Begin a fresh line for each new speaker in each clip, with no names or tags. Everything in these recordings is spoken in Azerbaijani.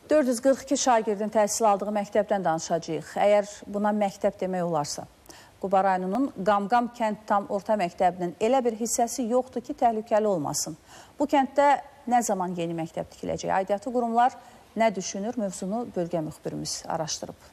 442 şagirdin təhsil aldığı məktəbdən danışacağıq. Əgər buna məktəb demək olarsa, Quba rayonunun Qamqam kənd tam orta məktəbinin elə bir hissəsi yoxdur ki, təhlükəli olmasın. Bu kənddə nə zaman yeni məktəb tikiləcək? Aidiyyatı qurumlar nə düşünür? Mövzunu bölgə müxbirimiz araşdırıb.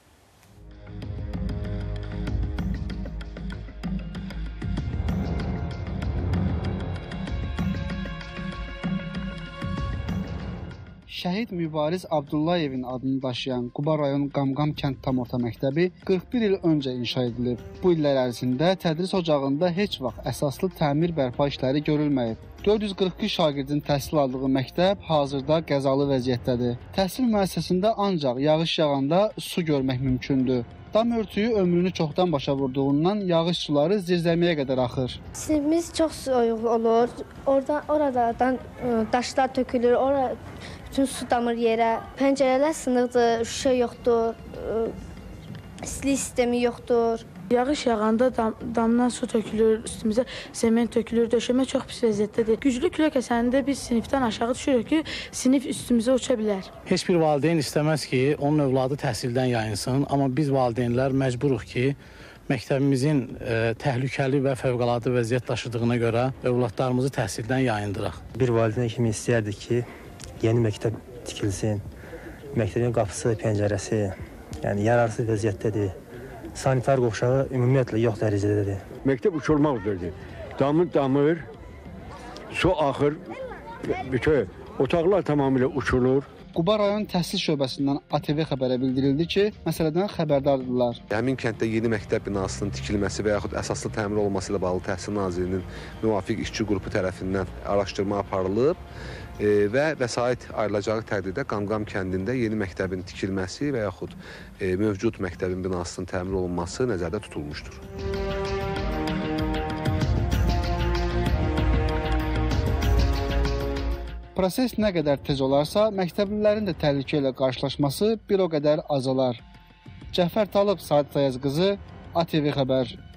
Şəhid Mübariz Abdullayevin adını daşıyan Quba rayon Qamqam kənd tam orta məktəbi 41 il öncə inşa edilib. Bu illər ərzində tədris ocağında heç vaxt əsaslı təmir bərpa işləri görülməyib. 442 şagirdin təhsil aldığı məktəb hazırda qəzalı vəziyyətdədir. Təhsil müəssisəsində ancaq yağış yağanda su görmək mümkündür. Dam örtüyü ömrünü çoxdan başa vurduğundan yağış suları zirzəmiyə qədər axır.
Sinifimiz çox soyuq olur. Oradan daşlar tökülür. Bütün su damır yerə. Pəncərələr sınıqdır, şüşə yoxdur, istilik sistemi yoxdur.
Yağış yağanda damdan su tökülür, üstümüzə sement tökülür, döşəmə çox pis vəziyyətdədir. Güclü külək əsərində biz sinifdən aşağı düşürük ki, sinif üstümüzə uça bilər.
Heç bir valideyn istəməz ki, onun övladı təhsildən yayınsın, amma biz valideynlər məcburuq ki, məktəbimizin təhlükəli və fövqəladə vəziyyət daşıdığına görə övladlarımızı təhsildən yayındıraq.
Bir valideyn kimi istəyərdik ki, yeni məktəb tikilsin, məktəbin qapısı, pəncərəsi, yəni yararsız vəziyyətdədir. Sanitar qovşağı ümumiyyətlə yox dərəcədədir.
Məktəb uçurmaq üzrədir. Damır, su axır, bütün otaqlar tamamilə uçulur.
Quba rayon təhsil şöbəsindən ATV xəbərə bildirildi ki, məsələdən xəbərdardırlar.
Həmin kənddə yeni məktəb binasının tikilməsi və yaxud əsaslı təmir olması ilə bağlı Təhsil Nazirliyinin müvafiq işçi qrupu tərəfindən araşdırma aparılıb və vəsait ayrılacağı təqdirdə Qamqam kəndində yeni məktəbin tikilməsi və yaxud mövcud məktəbin binasının təmir olunması nəzərdə tutulmuşdur.
Proses nə qədər tez olarsa, məktəblilərin də təhlükə ilə qarşılaşması bir o qədər azalar. Cəfər Talıb, Sadiq Sayaz qızı, ATV xəbər.